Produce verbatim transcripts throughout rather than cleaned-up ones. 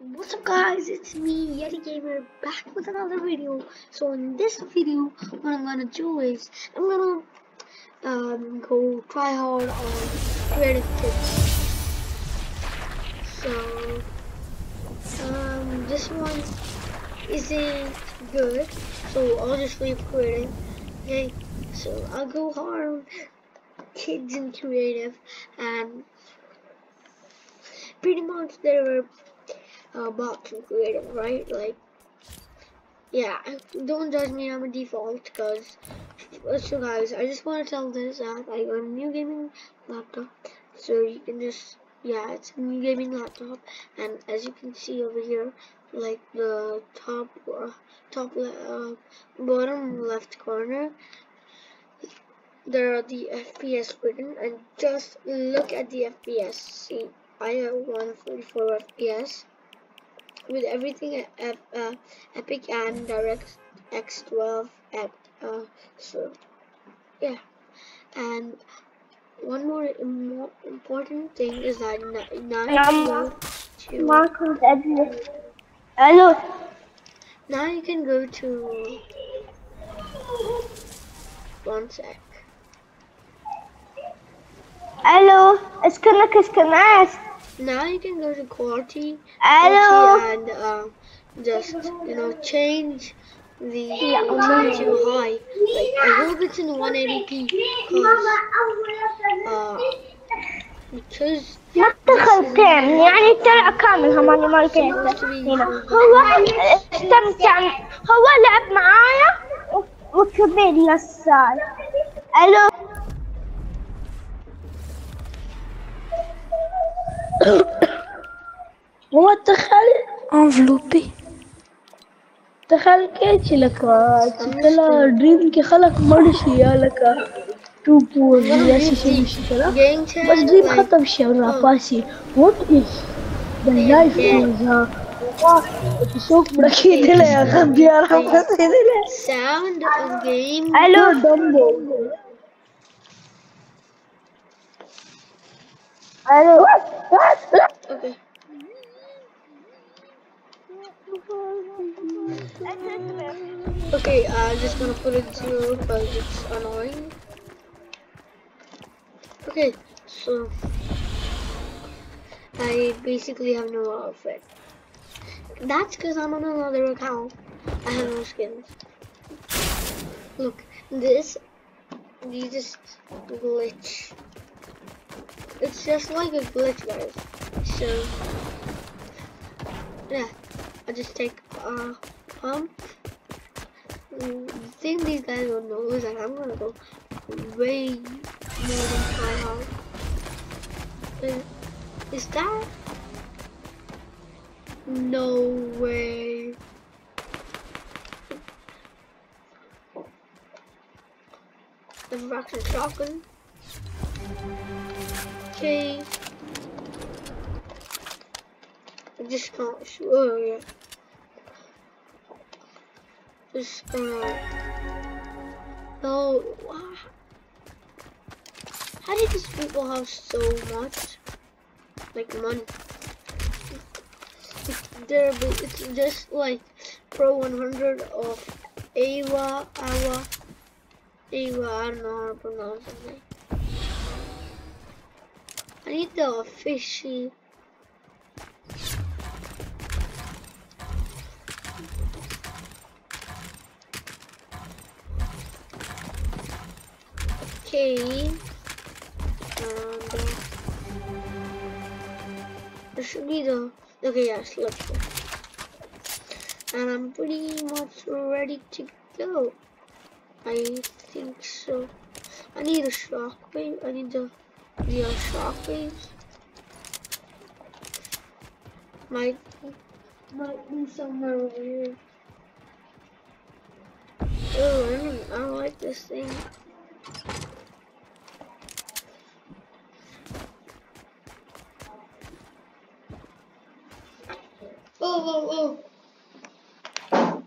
What's up guys, it's me Yeti Gamer back with another video. So in this video what I'm gonna do is I'm gonna um, go try hard on creative tips. So um, this one isn't good, so I'll just leave creative. Okay, so I'll go hard on kids and creative, and pretty much there were uh, bots and creative, right? Like, yeah, don't judge me, I'm a default, because, so guys, I just want to tell this that I got a new gaming laptop, so you can just, yeah, it's a new gaming laptop, and as you can see over here, like the top, uh, top, uh, bottom left corner, there are the F P S written, and just look at the F P S. See, I have one forty-four F P S. With everything at uh, Epic and DirectX twelve at uh, so yeah. And one more Im important thing is that now you can go to Marcus Edward. Hello. now you can go to one sec. Hello. اسكنك اسكناس. Now you can go to quality, Hello. quality and uh, just you know change the quality to high. Like I hope it's in one eighty p because uh, because ما اتدخل كام يعني التلع كامل هماني ما كيفه هنا هو استمتع هو لعب معايا وكبير للسال. الو هو تخيل enveloppé. تخيل كيتش لك تخيل دريم كي خلق مرشي يا لك توبو يا شيء مش كذا بس دريم خطب شيء رافاسي what is the life is تسوق بركيد له يا خبي يا رافاسي له Sound of game. الو الو Okay. Okay, I'm just gonna put it zero because it's annoying. Okay, so I basically have no outfit. That's because I'm on another account. I have no skins. Look, this, you just glitch. It's just like a glitch, guys. So, yeah, I just take a pump. The thing these guys don't know is that I'm gonna go way more than try hard. Is that? No way. The fraction shotgun. Okay. I just can't shoot. Oh yeah. Just gonna. No. How did these people have so much? Like money. They're, it's just like Pro one hundred of Awa, Awa, Awa, I don't know how to pronounce it. I need the fishy. Okay. And uh, there should be the. Okay, yes, let's go. And I'm pretty much ready to go. I think so. I need a shockwave. I need the the uh, shockwaves. Might might be somewhere over here. Oh, I don't, I don't like this thing. Oh, oh, oh.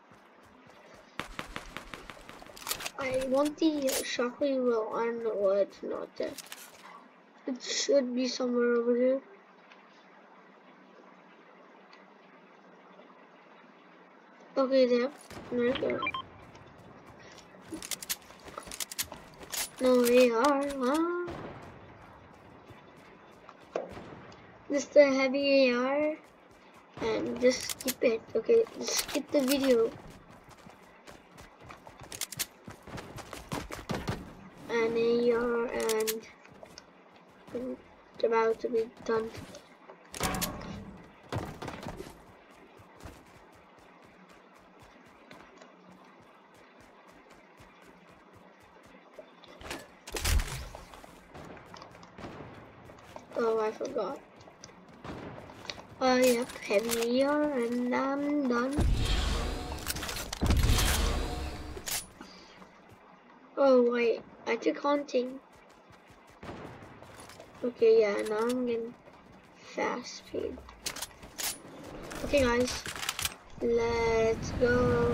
I want the shockwave, well, I don't know why it's not there. It should be somewhere over here. Okay, there. There we go. No, they are, huh? This is the heavy A R. And just skip it. Okay, just skip the video. And A R and it's about to be done. Oh, I forgot. Oh, yep, heavy A R and I'm done. Oh, wait, I took hunting. Okay, yeah, now I'm getting fast speed. Okay, guys, let's go.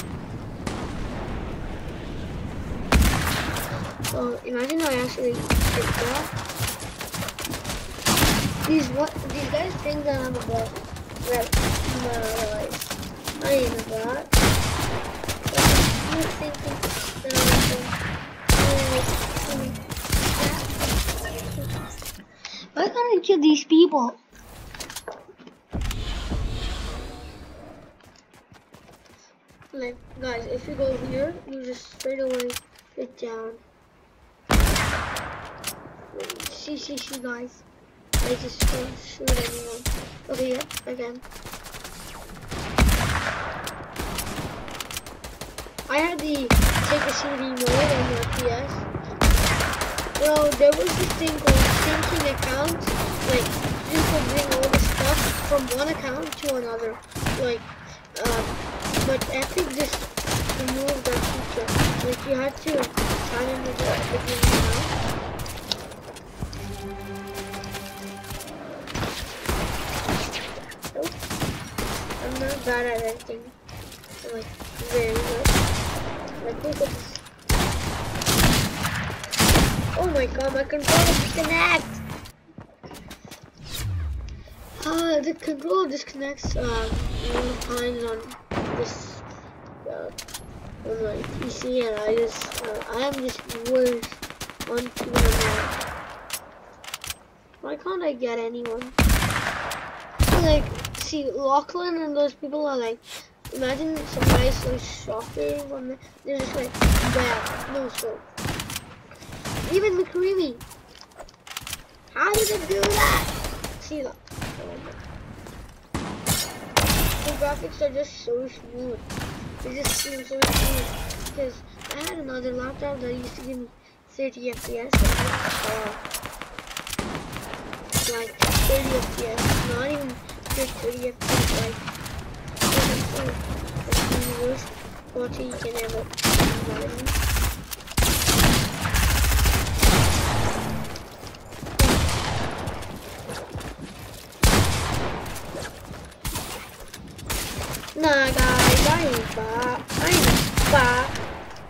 Oh, imagine I actually did that. These what these guys think that I'm a bot. Well, no, I ain't a bot. You're thinking that I'm a bot. Why can't I kill these people? Like, guys, if you go here, you just straight away get down. See, see, see, guys. I just don't shoot anyone. Okay, yep, again. I had the take a C D mode on my P S. Well, there was this thing called syncing accounts. Like, you could bring all the stuff from one account to another. Like, um, but Epic just removed that feature. Like, you had to sign in with the Epic account. I'm not bad at anything. I'm like very good. Like look at this. Oh my god, my controller disconnects. Uh, the controller disconnects uh, times on this uh, on my P C, and I just uh, I am just worse on tournament. Why can't I get anyone? Like. See, Lachlan and those people are like, imagine some guys so shocking when they're just like, bad, no scope. Even McCreamy. How did it do that? See that? The graphics are just so smooth. They just seem so smooth. Because I had another laptop that used to give me thirty F P S. Uh, like thirty F P S, not even thirty F P S, like the worst quality you can ever imagine. Nah, guys, I ain't bad. I ain't bad.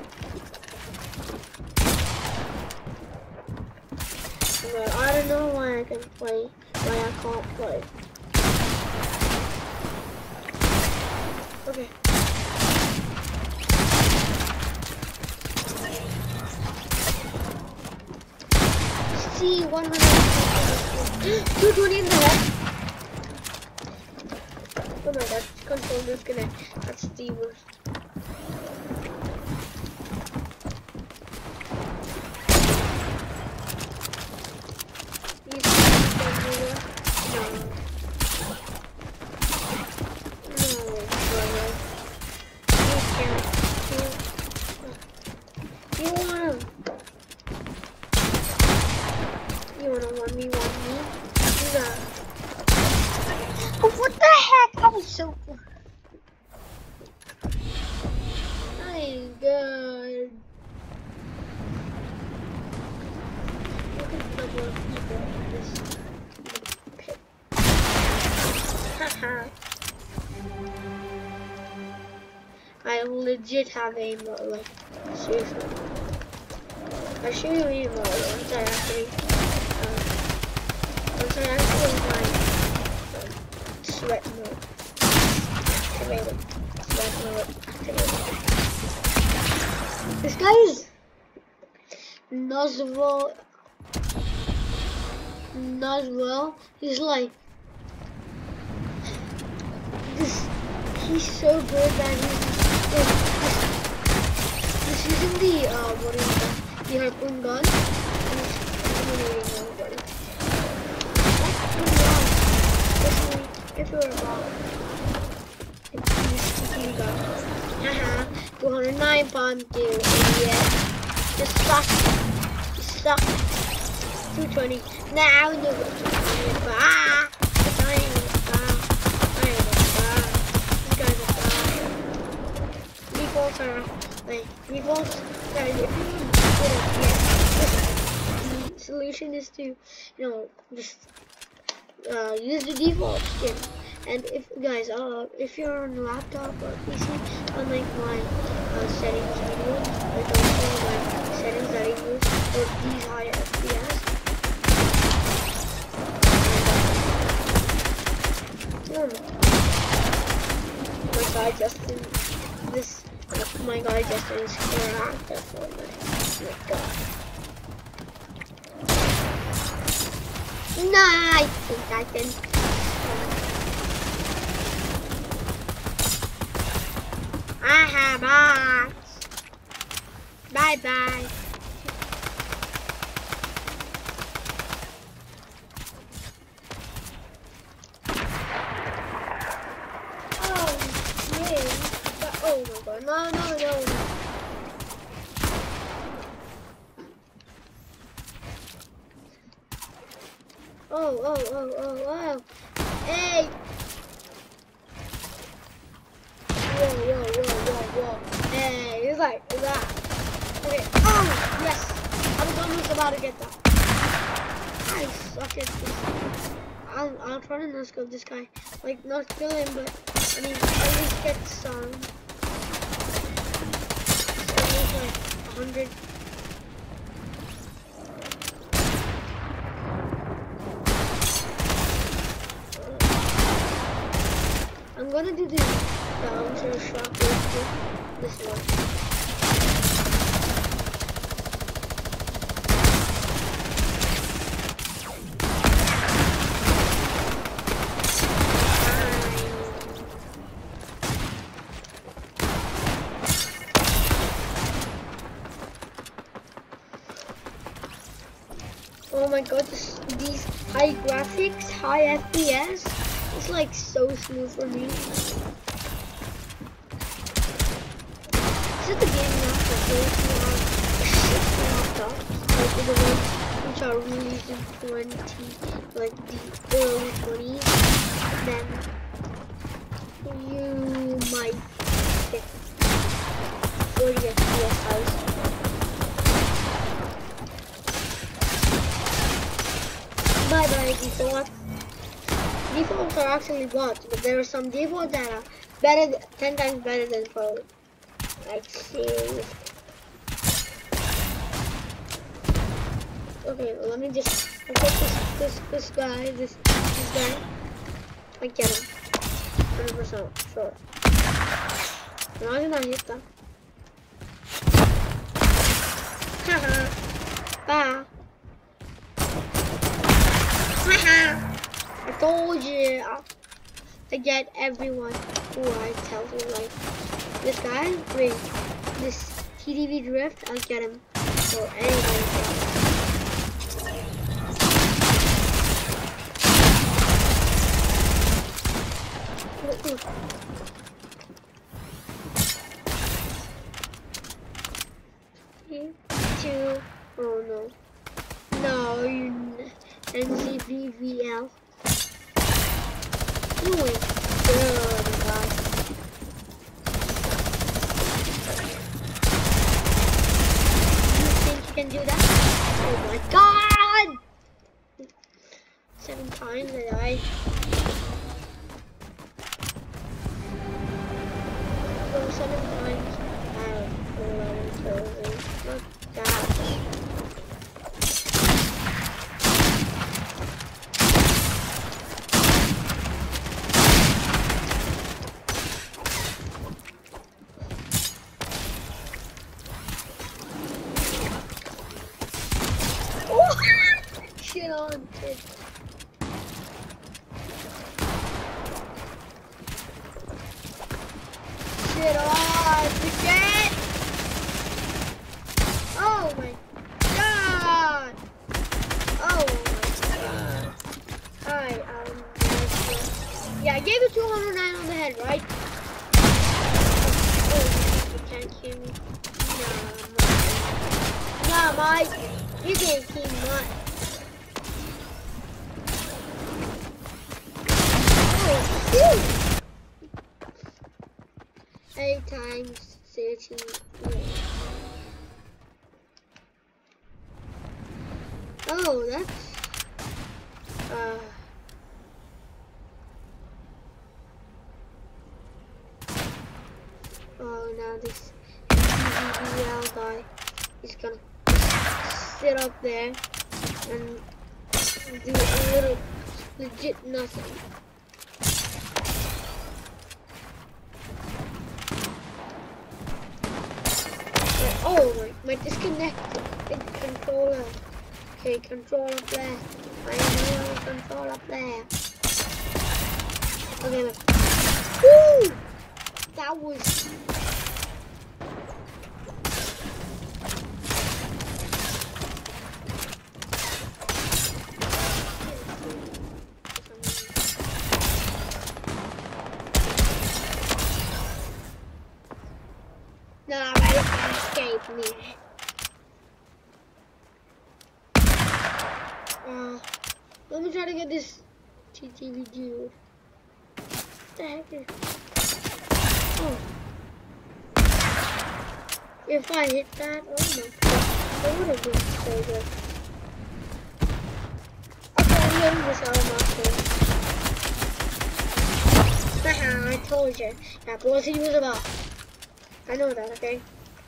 But I don't know why I can play, why I can't play. Okay. See, one hundred. two twenty in the head. Oh my god, control disconnect. That's the worst. What the heck? I was so good. I ain't good. Look at the number of people in this pit. Haha. I legit have aim mode, like, seriously. I show you aim mode once I actually, um, once I actually find sweat mode. Activated. Sweat. This guy is Nuzwell. Nuzwell. He's like this. He's so good that he's just, he's using the uh, what is that? The harpoon gun. He's eliminating everybody. That's pretty wrong, especially if you're a bot. It's easy gun. Haha. two hundred nine palm two, idiot. Just suck. Just suck. two twenty. Now you know what you're doing. Ah! I am a star. I am a star. This guy's a star. Defaults are like defaults. Guys, if you get it, the solution is to, you know, just uh, use the default skin. And if guys, uh, if you're on a laptop or P C, unlike my uh, settings video, like also my settings that I use for these high F P S. Um, my guy Justin, this my guy Justin is here after Fortnite. Oh my god. Nah, I think I can. Aha, bots. Bye bye. Oh, man. Oh my god. No, no, no. Oh, oh, oh, oh, oh. Hey. Whoa, whoa, whoa, whoa, whoa. Hey, it's like, is that? Okay. Oh, yes. I was almost about to get that. I suck at this. I'll, I'll try to no-scope this guy. Like, not kill him, but, I mean, at least get some. It's almost like a hundred. I'm gonna do this. Down to the shop this one. Oh my god, this, these high graphics, high F P S, it's like so smooth for me. This is the game now for those who have laptops, like the ones which are released in twenty, like the early twenties. Then you might get forty F P S highs. Bye bye default. Defaults are actually bots, but there are some defaults that are better, ten times better than pro. Like seriously. Okay, well, let me just I'll take this this this guy, this this guy. I get him. Hundred percent sure. No, I'm not hit them. Haha. Bye. I told you to get everyone who I tell you, like this guy, wait, this T D V drift, I'll get him for anybody else. Three, two, oh no. No, you N Z V V L. Doing good, guys. You think you can do that? Oh my god! Seven times I died. Oh, seven times. I have eleven kills. Not that. shit on the shit. Oh my god. Oh my god. Alright, um, yeah, I gave it two hundred nine on the head, right? Oh, you can't kill me. Nah, Mike. Nah, Mike. You can't kill me. Oh, eight times thirteen. Oh, that's uh oh, now this B B L guy is gonna sit up there and do a little legit nothing. Oh my, my disconnected controller. Okay, control up there. I know control up there. Okay, look. Woo! That was. Nah, I can't escape me. Uh, let me try to get this T T V dude. What the heck is... Oh. If I hit that, oh my god, that would have been so good. Okay, I'm getting this out of my face. Haha, I told you. That bullshit was about. I know that, okay?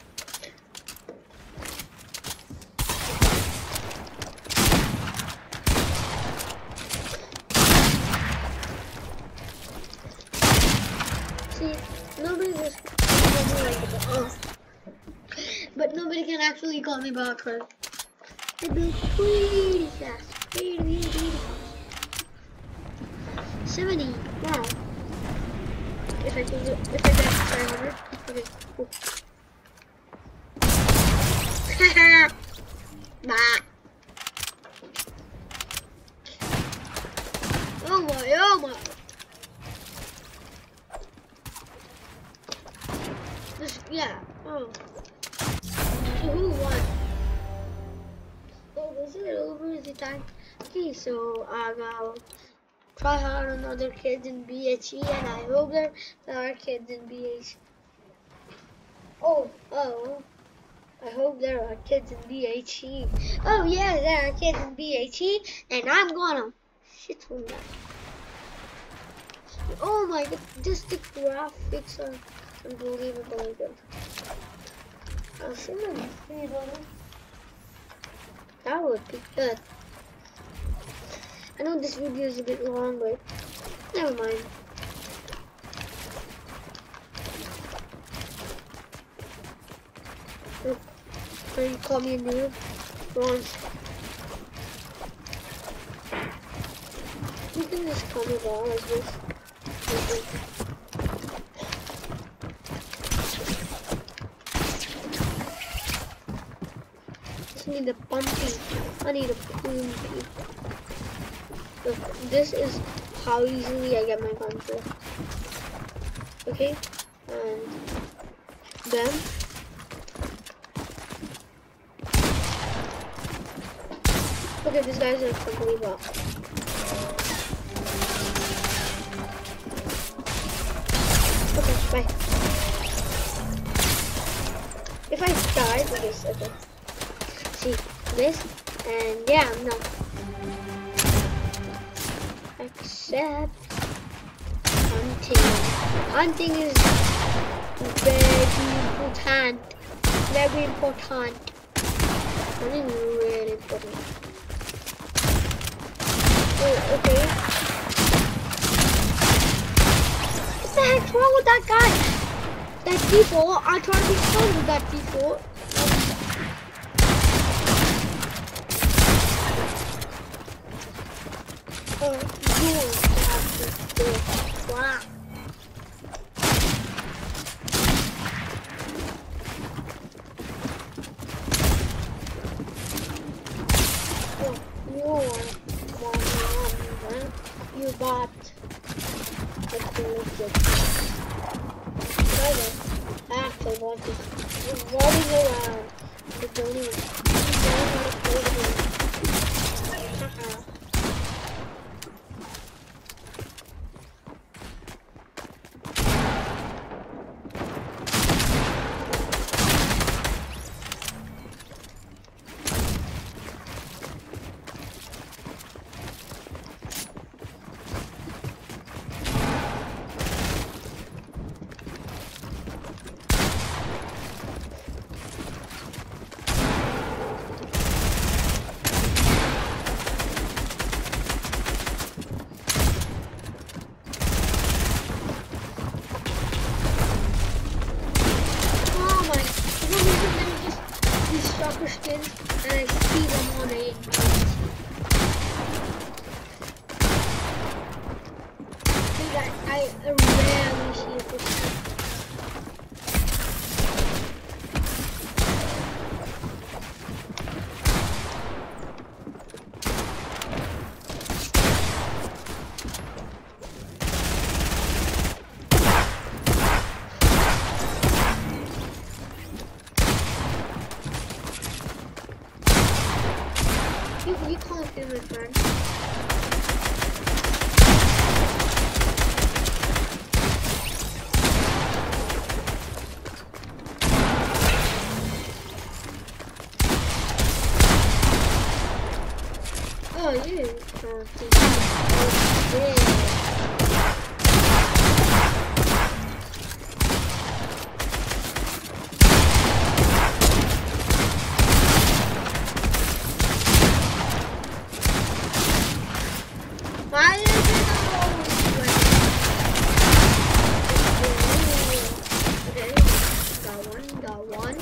See, nobody just oh. But nobody can actually call me Barker. I do pretty fast. Pretty, pretty fast. seventy, wow. If I can do, if I get five hundred, okay, cool. Haha! Bah! Oh my, oh my! This, yeah, oh. So who won? Oh, this is over the time. Okay, so I got try hard on other kids in B H E, and I hope there are kids in B H E. Oh, oh, I hope there are kids in B H E. Oh yeah, there are kids in B H E, and I'm gonna shit on that. Oh my god, just the graphics are unbelievably good. I'll see them. That would be good. I know this video is a bit long, but never mind. Look, can you call me a noob? Ron. You can just call me Ron like this. Just need a pumpy. I need a pumpy. Look, this is how easily I get my control. Okay, and then okay, this guy's a company bot. Okay, bye. If I die for this, okay. See this, and yeah, I'm done. Except hunting. Hunting is very important. Very important. Hunting is really important. Oh, okay. What the heck's wrong with that guy? That default. I tried to be fun with that default. Oh, you have to do it. Wow. you bot. That's the legit. Private. Actual bot is running around. I don't even know how to play the game. Haha. Skins and I see them on a I, I rarely see a fish. You, you can't do it, man. Oh, you can't do it. Oh, yeah. Why is it always like okay, got one, got one.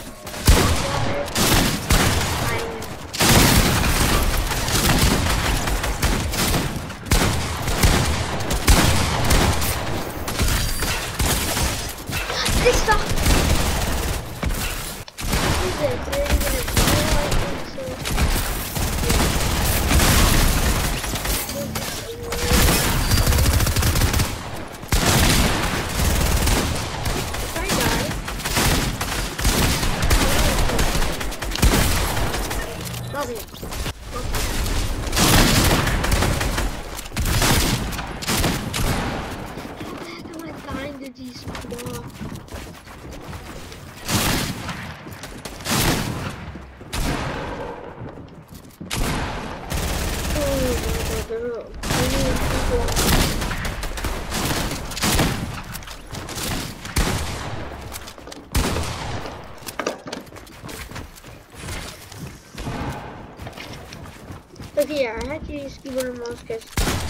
This stuff is it, thirty minutes. I think so. These blocks. Oh my god, they're all okay, yeah, I had to use keyboard and mouse because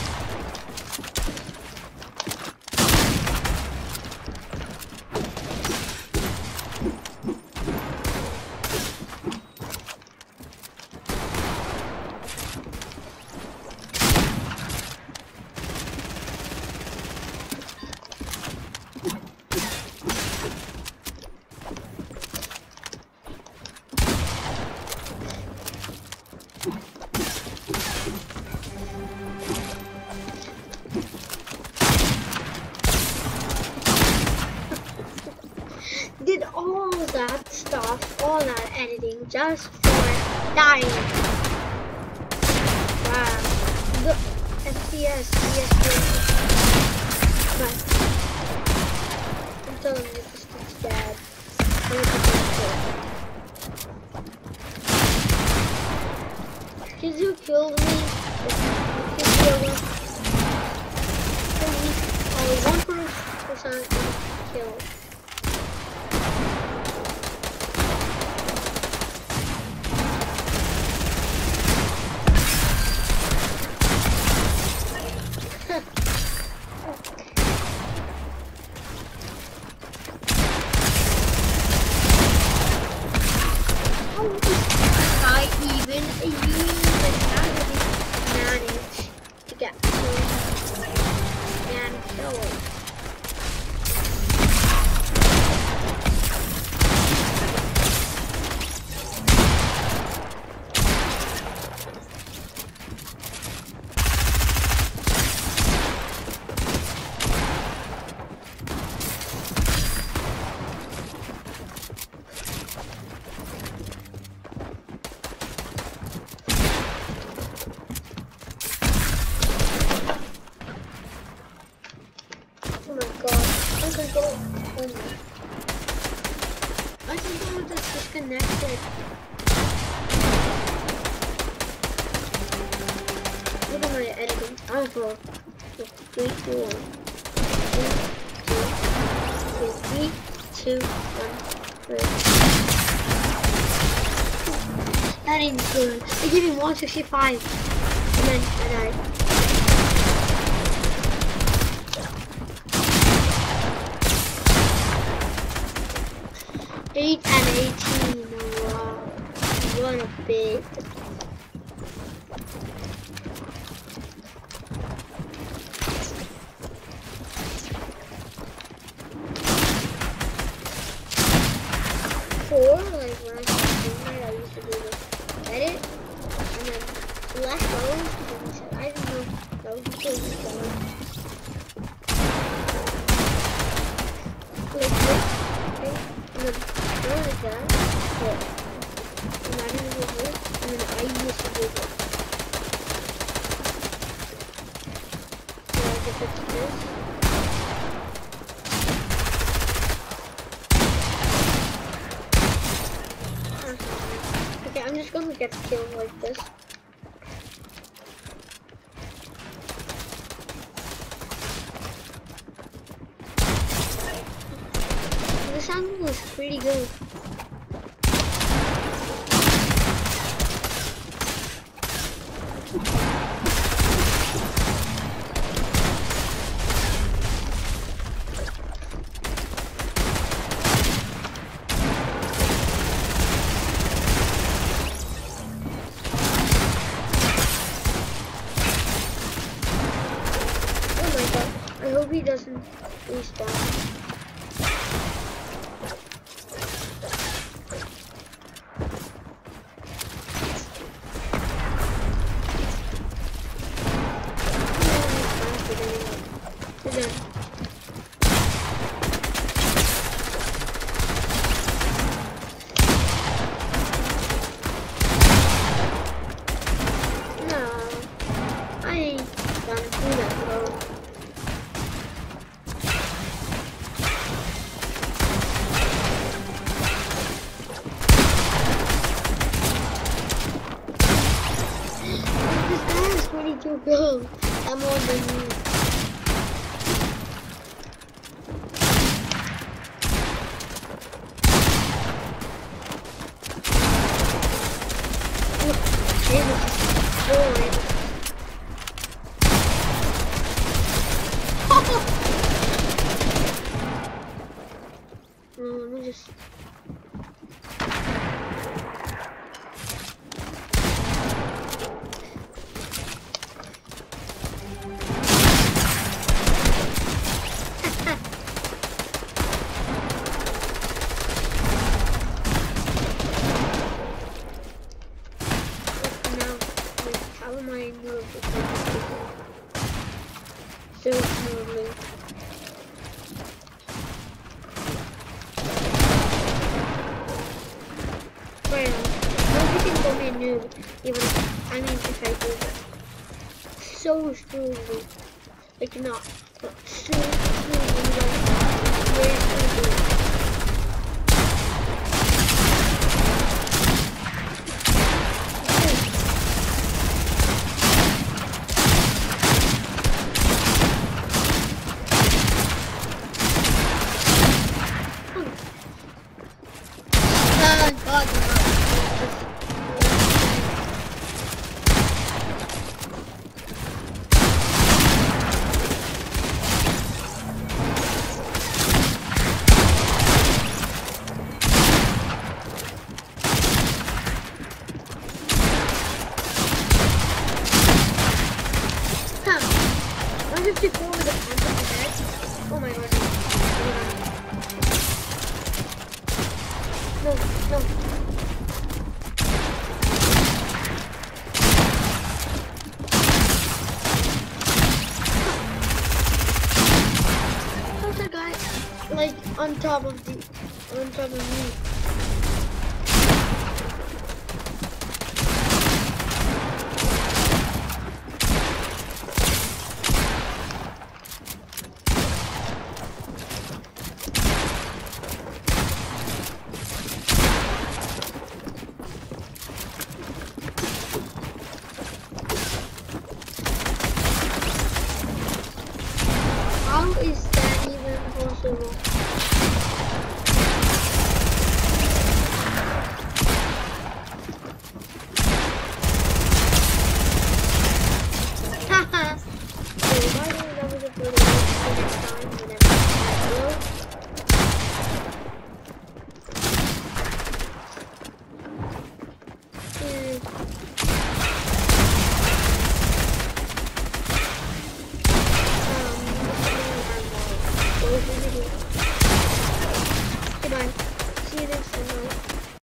did all that stuff, all that editing just for dying. Wow. The F P S, yes, but I'm telling you, this is bad. Kids who killed me, kids who killed me, only one percent killed. I even, even managed to get two and kill. can't control. Oh my. I think I was just disconnected. Look at my editing. I'm for three, two, one. Three, two, one, three. That ain't good. They gave me one sixty-five. And then I died. eight and eighteen. Wow. What a bit. Four, like when I was doing it, I used to do this edit and then select those and I didn't know that was because it's going. Like this, okay, and then go like that, but and I didn't do this, and then I used to do this. So I just did this. Okay, I'm just gonna get the kill like this. The sound was pretty good. I hope he doesn't respawn. Again. No, I ain't gonna do that, bro. To go. I'm more than you. No, let me just. So smoothly. Well, nobody can call me a noob, even if, I mean if I do that. So smoothly. Like not, but so smoothly, like very smoothly. one fifty-four with a punch on the head. Oh my god. No, no. How's that guy like on top of the on top of me? is that even possible?